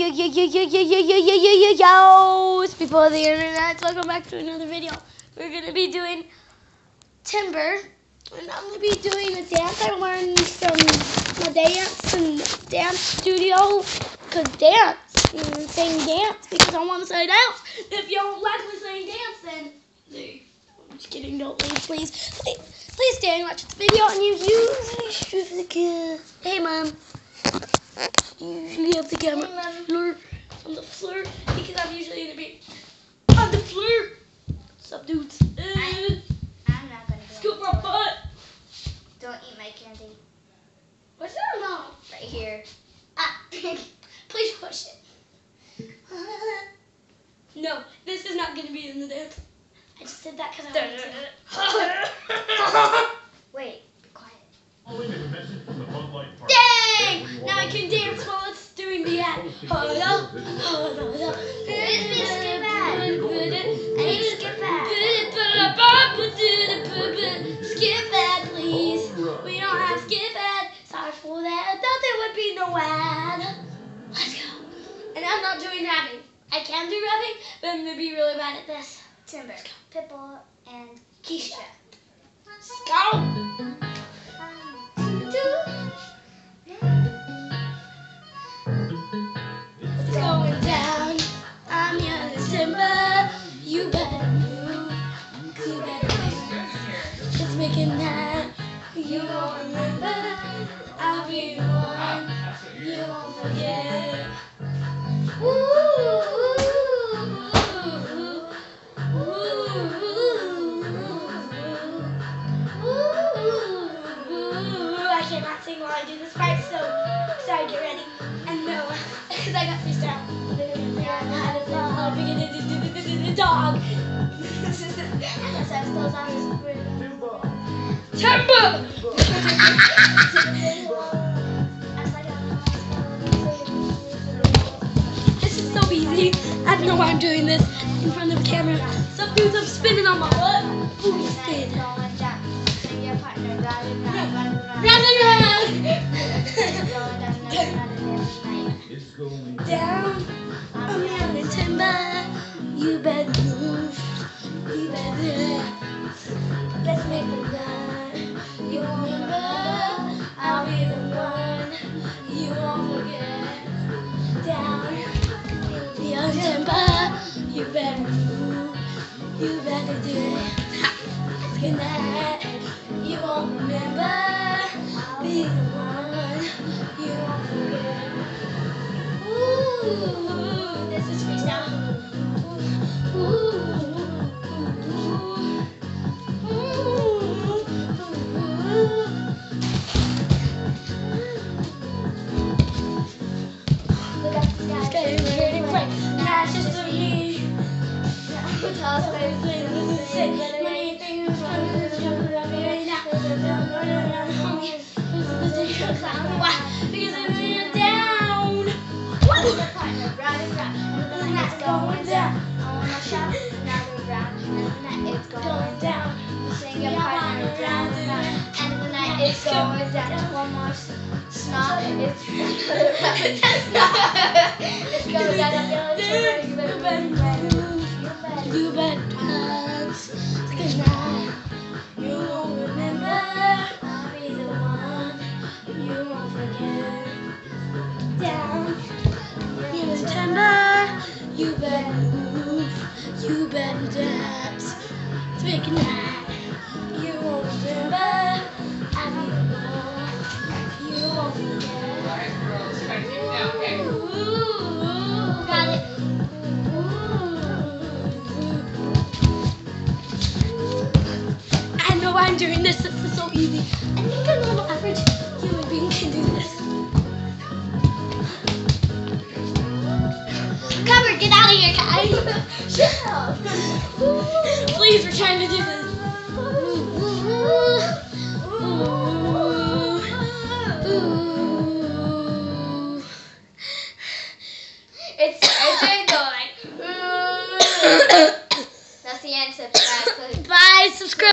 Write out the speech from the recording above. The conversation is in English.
Yo, it's people of the internet. Welcome back to another video. We're gonna be doing timber, and I'm gonna be doing a dance I learned from my dance studio. Cause dance, saying dance because I want to say dance. If you don't like me saying dance, then leave. I'm just kidding. Don't leave, please. Please stay and watch the video. And you usually, hey mom. Usually have the camera on the floor because I'm usually gonna be on the floor. What's up, dudes? I'm not gonna do Scoop my butt. Don't eat my candy. What's that now? Right here. Ah, please push it. No, this is not gonna be in the dance. I just did that because I wanted to. Wait, be quiet. Dang! Now I can dance while it's doing the ad. Skip back. I need to skip back. Skip ad, please. We don't have skip ad. Sorry for that. Thought there would be no ad. Let's go. And I'm not doing rapping. I can do rapping, but I'm gonna be really bad at this. Timber, Pitbull, and Keisha. Let's go. It's going down. I'm young as timber. You better move. You better move. It's making that. You won't remember. I'll be the one. You won't forget. I cannot sing while I do this part, so sorry, get ready. And no, because I got freestyle. Dog. Unless I still sound Timber! This is so easy. I don't know why I'm doing this in front of the camera. Some dudes, I'm spinning on my butt. Booty spin. Down, I'm young and timber. You better move. You better. Let's make a line. You won't remember. I'll be the one. You won't forget. Down, young timber. You better move. You better do it. Good night. You won't remember. I'll be the one. You won't forget. Ooh, this is freestyle. Look up the sky. It's bright. Not just for me. Tell us what it's like to say. Many things from the jungle of me now. Because I'm feeling down. And that's going down. I wanna shout, now we're round, and the night is going down. Sing your partner round and round, and the night is going down. One more snot, it's it's going down. You better dance. Good night. You won't remember. I'll be the one. You won't forget. Down. You was tender. You better move. You better dance. It's big night. You won't remember. I'll be the one. You won't forget. Ooh, got it. I know I'm doing this. This is so easy. I think a normal average human being can do this. Cover, get out of here, guys. Shut up. Please, we're trying to do this.